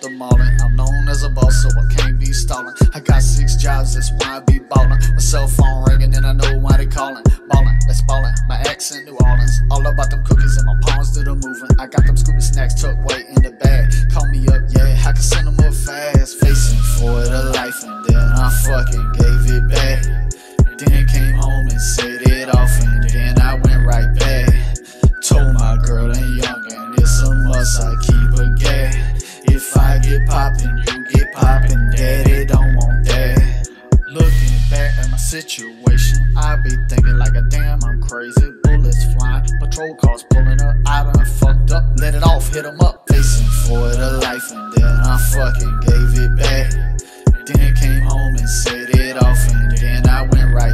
the mallin'. I'm known as a boss, so I can't be stallin'. I got 6 jobs, that's why I be ballin'. My cell phone ringin' and I know why they callin'. Ballin', let's ballin', my accent New Orleans. All about them cookies and my palms do the moving. I got them Scooby snacks tucked way in the bag. Call me up, yeah, I can send them up fast. Facing for the life and then I fucking gave it back. Then came home and set it off and then I went right back. Told my girl and youngin', it's a must, I keep a gag. If I get poppin', you get poppin', daddy don't want that. Looking back at my situation, I be thinking like a damn I'm crazy. Bullets flying, patrol cars pulling up, I done fucked up, let it off, hit 'em up. Facing for the life and then I fucking gave it back. Then came home and set it off and then I went right